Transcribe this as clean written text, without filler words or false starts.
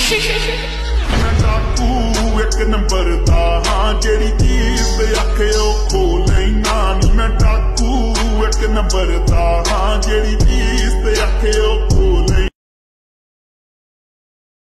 मैं डाकू एक नंबर दा हाँ जेड़ी चीज आखे ओ खो